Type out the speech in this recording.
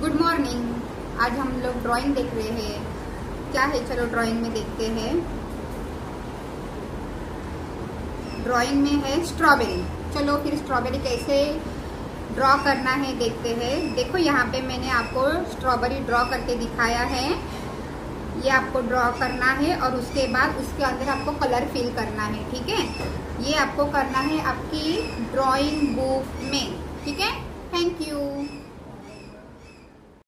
Good morning. आज हम लोग ड्राइंग देख रहे हैं। क्या है, चलो ड्राइंग में देखते हैं। ड्राइंग में है स्ट्रॉबेरी। चलो फिर स्ट्रॉबेरी कैसे ड्रॉ करना है देखते हैं। देखो यहाँ पे मैंने आपको स्ट्रॉबेरी ड्रॉ करके दिखाया है। ये आपको ड्रॉ करना है और उसके बाद उसके अंदर आपको कलर फिल करना है। ठीक है, ये आपको करना है आपकी ड्राइंग बुक में। ठीक है, थैंक यू।